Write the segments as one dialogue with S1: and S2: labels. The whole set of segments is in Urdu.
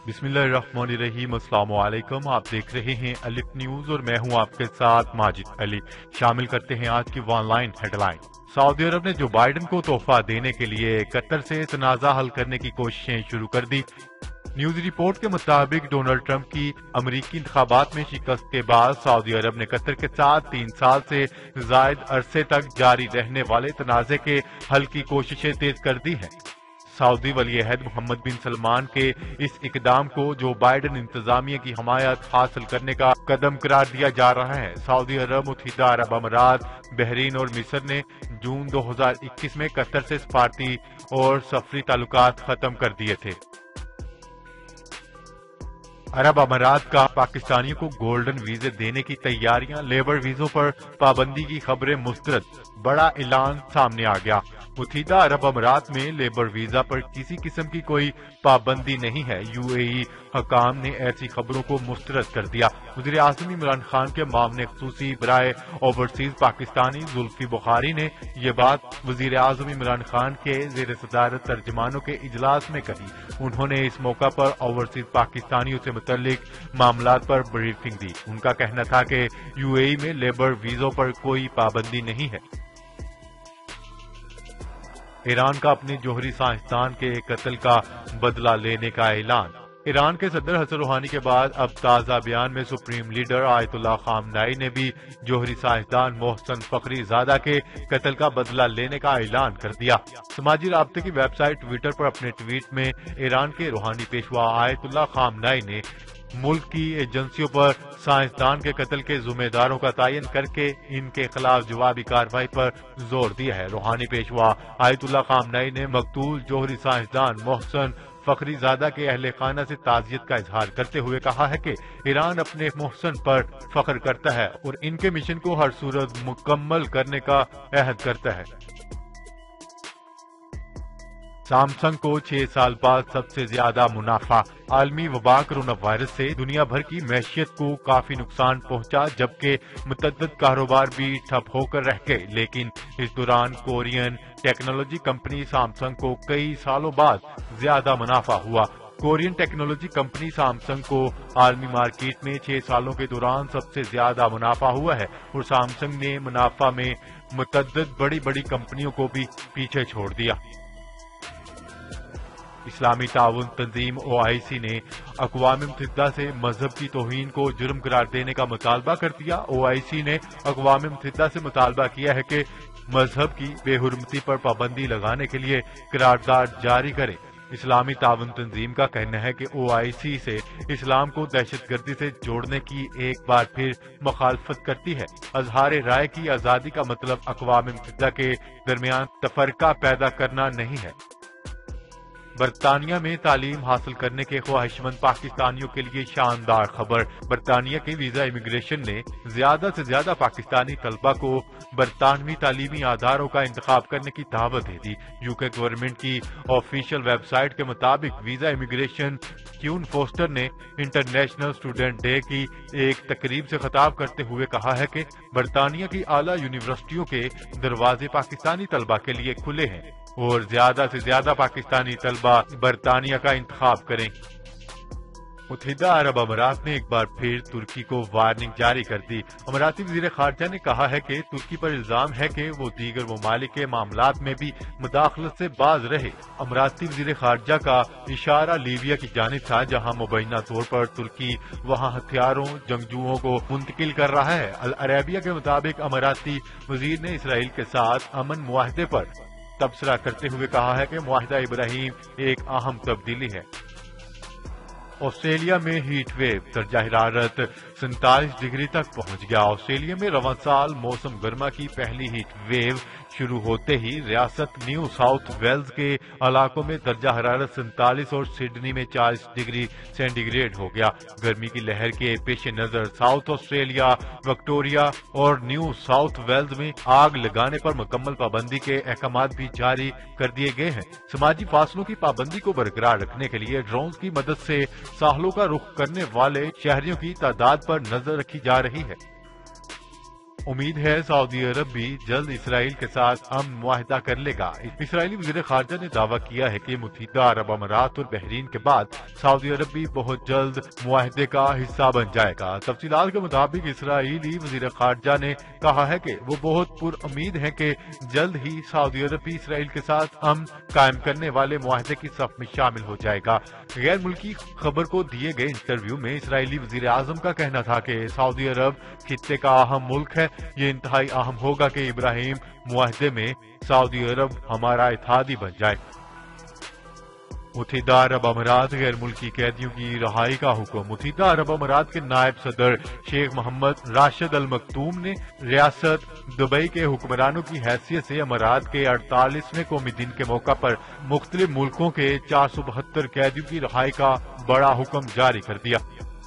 S1: بسم اللہ الرحمن الرحیم۔ السلام علیکم، آپ دیکھ رہے ہیں الف نیوز اور میں ہوں آپ کے ساتھ ماجد علی۔ شامل کرتے ہیں آج کی online headline. Saudi Arabia نے جو بائیڈن کو تحفہ دینے کے لیے قطر سے تنازع حل کرنے کی کوششیں شروع کر دی۔ نیوز رپورٹ کے مطابق ڈونلڈ ٹرمپ کی امریکی انتخابات میں شکست کے بعد سعودی عرب نے قطر کے ساتھ 3 سال سے زائد عرصے تک جاری رہنے والے تنازع کے حل کی کوششیں تیز کر دی ہیں۔ سعودی ولی عہد محمد بن سلمان کے اس اقدام کو جو بائیڈن انتظامیہ کی حمایت حاصل کرنے کا قدم قرار دیا جا رہا ہے۔ سعودی عرب، متحدہ عرب امارات، بحرین اور مصر نے جون 2021 میں قطر سے سفارتی اور سفری تعلقات ختم کر دیے تھے۔ عرب امارات کا پاکستانیوں کو گولڈن ویزے دینے کی تیاریاں، لیبر ویزوں پر پابندی کی خبریں مسترد، بڑا اعلان سامنے آ گیا۔ متحدہ عرب امارات میں لیبر ویزا پر کسی قسم کی کوئی پابندی نہیں ہے۔ یو اے ای حکام نے ایسی خبروں کو مسترد کر دیا۔ وزیر اعظم عمران خان کے معاون خصوصی برائے اوورسیز پاکستانی زلفی بخاری نے یہ بات وزیر اعظم عمران خان کے زیر صدارت ترجمانوں کے اجلاس میں کہی۔ انہوں نے اس موقع پر اوورسیز پاکستانیوں سے متعلق معاملات پر بریفنگ دی۔ ان کا کہنا تھا کہ یو اے ای میں لیبر ویزوں پر کوئی پابندی نہیں ہے۔ ایران کا اپنے جوہری سائنسدان کے قتل کا بدلہ لینے کا اعلان۔ ایران کے صدر حسن روحانی کے بعد اب تازہ بیان میں سپریم لیڈر آیت اللہ خامنائی نے بھی جوہری سائنسدان محسن فخری زادہ کے قتل کا بدلہ لینے کا اعلان کر دیا۔ سماجی رابطے کی ویب سائٹ ٹویٹر پر اپنے ٹویٹ میں ایران کے روحانی پیشوا آیت اللہ خامنائی نے ملک کی ایجنسیوں پر سائنسدان کے قتل کے ذمہ داروں کا تعین کر کے ان کے خلاف جوابی کارروائی پر زور دیا ہے۔ روحانی پیشوا آیت اللہ خامنائی نے مقتول جوہری سائنسدان محسن فخری زادہ کے اہل خانہ سے تعزیت کا اظہار کرتے ہوئے کہا ہے کہ ایران اپنے محسن پر فخر کرتا ہے اور ان کے مشن کو ہر صورت مکمل کرنے کا عہد کرتا ہے۔ سامسنگ کو 6 سال بعد سب سے زیادہ منافع۔ عالمی وبا کرونا وائرس سے دنیا بھر کی معیشت کو کافی نقصان پہنچا، جبکہ متعدد کاروبار بھی ٹھپ ہو کر رہ گئے، لیکن اس دوران کورین ٹیکنالوجی کمپنی سامسنگ کو کئی سالوں بعد زیادہ منافع ہوا۔ کورین ٹیکنالوجی کمپنی سامسنگ کو عالمی مارکیٹ میں 6 سالوں کے دوران سب سے زیادہ منافع ہوا ہے اور سامسنگ نے منافع میں متعدد بڑی کمپنیوں کو بھی پیچھے چھوڑ دیا۔ اسلامی تعاون تنظیم OIC نے اقوام متحدہ سے مذہب کی توہین کو جرم قرار دینے کا مطالبہ کر دیا۔ OIC نے اقوام متحدہ سے مطالبہ کیا ہے کہ مذہب کی بے حرمتی پر پابندی لگانے کے لیے قرارداد جاری کرے۔ اسلامی تعاون تنظیم کا کہنا ہے کہ OIC سے اسلام کو دہشت گردی سے جوڑنے کی ایک بار پھر مخالفت کرتی ہے۔ اظہار رائے کی آزادی کا مطلب اقوام متحدہ کے درمیان تفرقہ پیدا کرنا نہیں ہے۔ برطانیہ میں تعلیم حاصل کرنے کے خواہش مند پاکستانیوں کے لیے شاندار خبر۔ برطانیہ کے ویزا امیگریشن نے زیادہ سے زیادہ پاکستانی طلبہ کو برطانوی تعلیمی اداروں کا انتخاب کرنے کی دعوت دے دی۔ UK گورنمنٹ کی آفیشیل ویب سائٹ کے مطابق ویزا امیگریشن کیون فوسٹر نے انٹرنیشنل اسٹوڈنٹ ڈے کی ایک تقریب سے خطاب کرتے ہوئے کہا ہے کہ برطانیہ کی اعلیٰ یونیورسٹیوں کے دروازے پاکستانی طلبہ کے لیے کھلے ہیں اور زیادہ سے زیادہ پاکستانی طلبہ برطانیہ کا انتخاب کریں۔ متحدہ عرب امارات نے ایک بار پھر ترکی کو وارننگ جاری کر دی۔ اماراتی وزیر خارجہ نے کہا ہے کہ ترکی پر الزام ہے کہ وہ دیگر ممالک کے معاملات میں بھی مداخلت سے باز رہے۔ اماراتی وزیر خارجہ کا اشارہ لیبیا کی جانب تھا، جہاں مبینہ طور پر ترکی وہاں ہتھیاروں جنگجوؤں کو منتقل کر رہا ہے۔ العربیہ کے مطابق اماراتی وزیر نے اسرائیل کے ساتھ امن معاہدے پر تبصرہ کرتے ہوئے کہا ہے کہ معاہدہ ابراہیم ایک اہم تبدیلی ہے۔ آسٹریلیا میں ہیٹ ویو، درجہ حرارت 47 ڈگری تک پہنچ گیا۔ آسٹریلیا میں رواں سال موسم گرما کی پہلی ہیٹ ویو شروع ہوتے ہی ریاست نیو ساؤتھ ویلز کے علاقوں میں درجہ حرارت 47 اور سڈنی میں 40 ڈگری سینٹی گریڈ ہو گیا۔ گرمی کی لہر کے پیش نظر ساؤتھ آسٹریلیا، وکٹوریا اور نیو ساؤتھ ویلز میں آگ لگانے پر مکمل پابندی کے احکامات بھی جاری کر دیے گئے ہیں۔ سماجی فاصلوں کی پابندی کو برقرار رکھنے کے لیے ڈرونز کی مدد سے ساحلوں کا رخ کرنے والے شہریوں کی تعداد پر نظر رکھی جا رہی ہے۔ امید ہے سعودی عرب بھی جلد اسرائیل کے ساتھ امن معاہدہ کر لے گا۔ اسرائیلی وزیر خارجہ نے دعویٰ کیا ہے کہ متحدہ عرب امارات اور بحرین کے بعد سعودی عرب بھی بہت جلد معاہدے کا حصہ بن جائے گا۔ تفصیلات کے مطابق اسرائیلی وزیر خارجہ نے کہا ہے کہ وہ بہت پر امید ہے کہ جلد ہی سعودی عرب بھی اسرائیل کے ساتھ امن قائم کرنے والے معاہدے کی صف میں شامل ہو جائے گا۔ غیر ملکی خبر کو دیے گئے انٹرویو میں اسرائیلی وزیر اعظم کا کہنا تھا کہ سعودی عرب خطے کا اہم ملک ہے، یہ انتہائی اہم ہوگا کہ ابراہیم معاہدے میں سعودی عرب ہمارا اتحادی بن جائے۔ متحدہ عرب امارات غیر ملکی قیدیوں کی رہائی کا حکم۔ متحدہ عرب امارات کے نائب صدر شیخ محمد راشد المکتوم نے ریاست دبئی کے حکمرانوں کی حیثیت سے امارات کے 48ویں قومی دن کے موقع پر مختلف ملکوں کے 472 قیدیوں کی رہائی کا بڑا حکم جاری کر دیا۔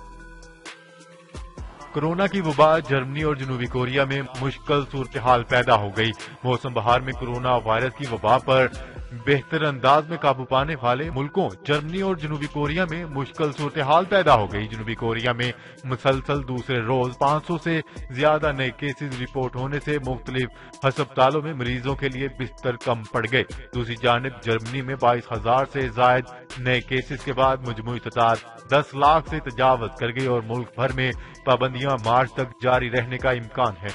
S1: کورونا کی وبا جرمنی اور جنوبی کوریا میں مشکل صورتحال پیدا ہو گئی۔ موسم بہار میں کورونا وائرس کی وبا پر بہتر انداز میں قابو پانے والے ملکوں جرمنی اور جنوبی کوریا میں مشکل صورتحال پیدا ہو گئی۔ جنوبی کوریا میں مسلسل دوسرے روز 500 سے زیادہ نئے کیسز رپورٹ ہونے سے مختلف ہسپتالوں میں مریضوں کے لیے بستر کم پڑ گئے۔ دوسری جانب جرمنی میں 22,000 سے زائد نئے کیسز کے بعد مجموعی تعداد 10 لاکھ سے تجاوز کر گئی اور ملک بھر میں پابندیاں مارچ تک جاری رہنے کا امکان ہے۔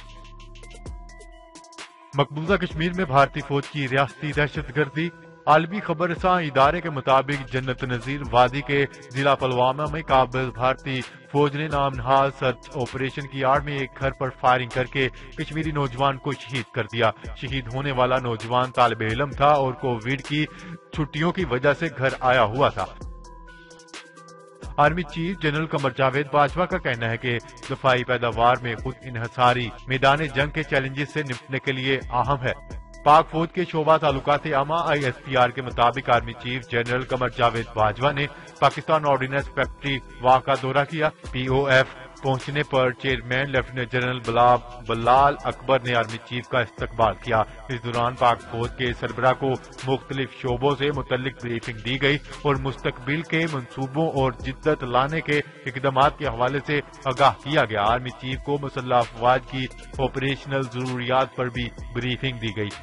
S1: مقبوضہ کشمیر میں بھارتی فوج کی ریاستی دہشت گردی۔ عالمی خبر رساں ادارے کے مطابق جنت نظیر وادی کے ضلع پلوامہ میں قابض بھارتی فوج نے نام نہاد سرچ آپریشن کی آڑ میں ایک گھر پر فائرنگ کر کے کشمیری نوجوان کو شہید کر دیا۔ شہید ہونے والا نوجوان طالب علم تھا اور کووڈ کی چھٹیوں کی وجہ سے گھر آیا ہوا تھا۔ Army chief general Qamar Javed Bajwa کا کہنا ہے کہ دفاعی پیداوار میں خود انحصاری میدان جنگ کے چیلنجز سے نمٹنے کے لیے اہم ہے۔ پاک فوج کے شعبہ تعلقات عامہ ISPR کے مطابق army chief general Qamar Javed Bajwa نے پاکستان آرڈیننس فیکٹری واہ کا دورہ کیا۔ POF پہنچنے پر chairman lieutenant general Bilal Akbar نے آرمی چیف کا استقبال کیا۔ اس دوران پاک فوج کے سربراہ کو مختلف شعبوں سے متعلق بریفنگ دی گئی اور مستقبل کے منصوبوں اور جدت لانے کے اقدامات کے حوالے سے آگاہ کیا گیا۔ آرمی چیف کو مسلح افواج کی آپریشنل ضروریات پر بھی بریفنگ دی گئی۔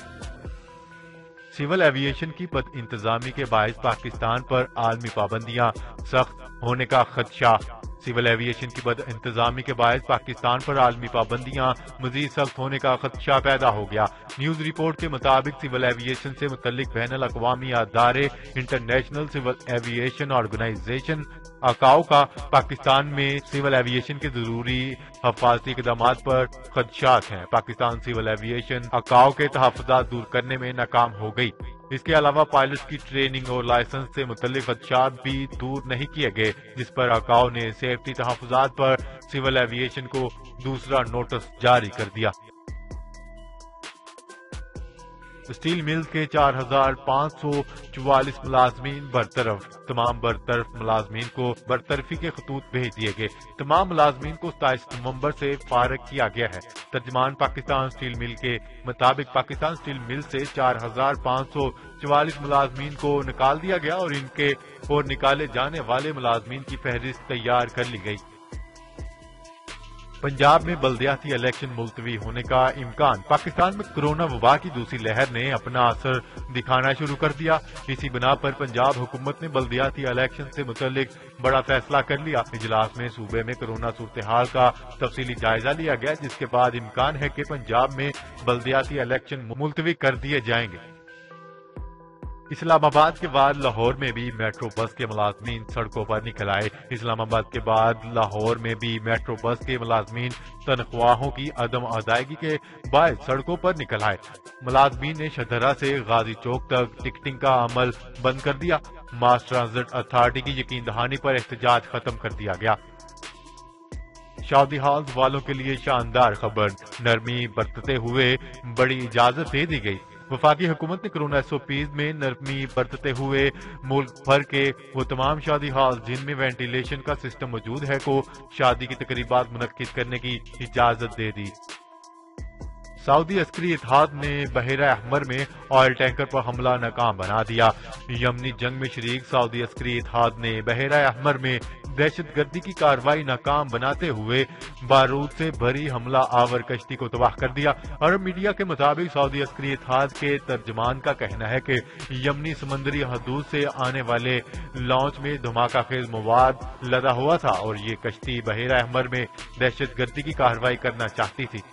S1: سول ایویشن کی بد انتظامی کے باعث پاکستان پر عالمی پابندیاں سخت ہونے کا خدشہ۔ سول ایویشن کی بد انتظامی کے باعث پاکستان پر عالمی پابندیاں مزید سخت ہونے کا خدشہ پیدا ہو گیا۔ نیوز رپورٹ کے مطابق سول ایویشن سے متعلق بین الاقوامی ادارے international civil aviation organisation ICAO کا پاکستان میں سول ایویشن کے ضروری حفاظتی اقدامات پر خدشات ہیں۔ پاکستان سول ایویشن ICAO کے تحفظات دور کرنے میں ناکام ہو گئی۔ اس کے علاوہ پائلٹس کی ٹریننگ اور لائسنس سے متعلق خدشات بھی دور نہیں کیے گئے، جس پر ICAO نے سیفٹی تحفظات پر سول ایویشن کو دوسرا نوٹس جاری کر دیا۔ اسٹیل ملز کے 4,544 ملازمین برطرف۔ تمام برطرف ملازمین کو برطرفی کے خطوط بھیج دیے گئے۔ تمام ملازمین کو 27 نومبر سے فارغ کیا گیا ہے۔ ترجمان پاکستان اسٹیل مل کے مطابق پاکستان اسٹیل مل سے 4,544 ملازمین کو نکال دیا گیا اور ان کے اور نکالے جانے والے ملازمین کی فہرست تیار کر لی گئی۔ پنجاب میں بلدیاتی الیکشن ملتوی ہونے کا امکان۔ پاکستان میں کورونا وبا کی دوسری لہر نے اپنا اثر دکھانا شروع کر دیا۔ اسی بنا پر پنجاب حکومت نے بلدیاتی الیکشن سے متعلق بڑا فیصلہ کر لیا۔ اجلاس میں صوبے میں کورونا صورتحال کا تفصیلی جائزہ لیا گیا، جس کے بعد امکان ہے کہ پنجاب میں بلدیاتی الیکشن ملتوی کر دیے جائیں گے۔ اسلام آباد کے بعد لاہور میں بھی میٹرو بس کے ملازمین سڑکوں پر نکل آئے۔ اسلام آباد کے بعد لاہور میں بھی میٹرو بس کے ملازمین تنخواہوں کی عدم ادائیگی کے باعث سڑکوں پر نکل آئے۔ ملازمین نے شدرہ سے غازی چوک تک ٹکٹنگ کا عمل بند کر دیا۔ ماس ٹرانزٹ اتھارٹی کی یقین دہانی پر احتجاج ختم کر دیا گیا۔ شادی ہالز والوں کے لیے شاندار خبر، نرمی برتتے ہوئے بڑی اجازت دے دی گئی۔ وفاقی حکومت نے کورونا SOPs میں نرمی برتتے ہوئے ملک بھر کے وہ تمام شادی ہال جن میں وینٹیلیشن کا سسٹم موجود ہے کو شادی کی تقریبات منعقد کرنے کی اجازت دے دی۔ سعودی عسکری اتحاد نے بحیرہ احمر میں آئل ٹینکر پر حملہ ناکام بنا دیا۔ یمنی جنگ میں شریک سعودی عسکری اتحاد نے بحیرہ احمر میں دہشت گردی کی کارروائی ناکام بناتے ہوئے بارود سے بھری حملہ آور کشتی کو تباہ کر دیا۔ عرب میڈیا کے مطابق سعودی عسکری اتحاد کے ترجمان کا کہنا ہے کہ یمنی سمندری حدود سے آنے والے لانچ میں دھماکہ خیز مواد لدا ہوا تھا اور یہ کشتی بحیرہ احمر میں دہشت گردی کی کارروائی کرنا چاہتی تھی۔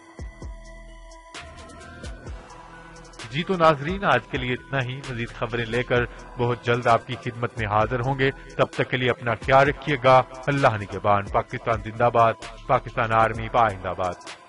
S1: جی تو ناظرین، آج کے لیے اتنا ہی۔ مزید خبریں لے کر بہت جلد آپ کی خدمت میں حاضر ہوں گے۔ تب تک کے لیے اپنا خیال رکھیے گا۔ اللہ نگہبان۔ پاکستان زندہ باد۔ پاکستان آرمی پائندہ باد۔